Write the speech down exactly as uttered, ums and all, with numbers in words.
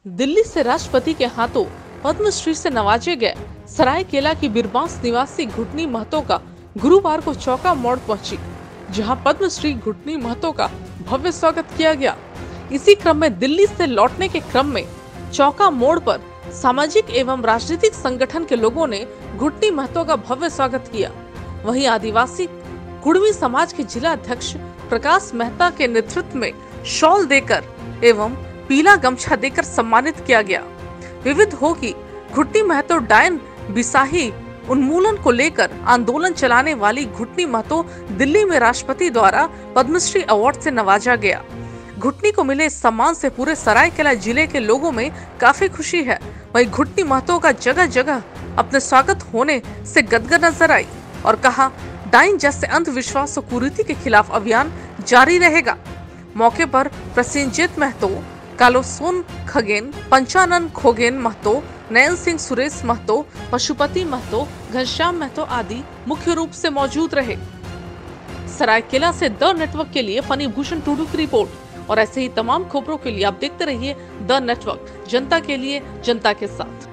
दिल्ली से राष्ट्रपति के हाथों पद्मश्री से नवाजे गए सरायकेला की बिरबांस निवासी घुटनी महतो का गुरुवार को चौका मोड़ पहुंची, जहां पद्मश्री घुटनी महतो का भव्य स्वागत किया गया। इसी क्रम में दिल्ली से लौटने के क्रम में चौका मोड़ पर सामाजिक एवं राजनीतिक संगठन के लोगों ने घुटनी महतो का भव्य स्वागत किया। वहीं आदिवासी कुड़मी समाज के जिला अध्यक्ष प्रकाश मेहता के नेतृत्व में शॉल देकर एवं पीला गमछा देकर सम्मानित किया गया। विविध हो कि घुटनी महतो डायन बिसाही उन्मूलन को लेकर आंदोलन चलाने वाली घुटनी महतो दिल्ली में राष्ट्रपति द्वारा पद्मश्री अवार्ड से नवाजा गया। घुटनी को मिले इस सम्मान से पूरे सरायकेला जिले के लोगों में काफी खुशी है। वहीं घुटनी महतो का जगह जगह अपने स्वागत होने से गदगद नजर आई और कहा, डाइन जैसे अंधविश्वास और कुरीति के खिलाफ अभियान जारी रहेगा। मौके पर प्रसेनजीत महतो, कालोसोन खगेन, पंचानन खोगेन महतो, नयन सिंह सुरेश महतो, पशुपति महतो, घनश्याम महतो आदि मुख्य रूप से मौजूद रहे। सरायकेला से द नेटवर्क के लिए फनी भूषण टुडू की रिपोर्ट। और ऐसे ही तमाम खबरों के लिए आप देखते रहिए द नेटवर्क, जनता के लिए जनता के साथ।